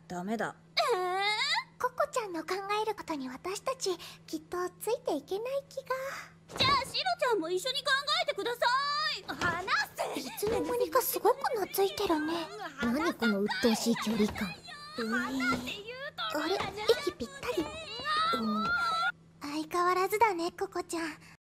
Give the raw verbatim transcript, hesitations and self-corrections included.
ダメだ。 えー、ココちゃんの考えることに私たちきっとついていけない気が。じゃあシロちゃんも一緒に考えてください。話せ。いつの間にかすごく懐いてるね。何この鬱陶しい距離感。えー、あれ、息ぴったり。うん、相変わらずだねココちゃん。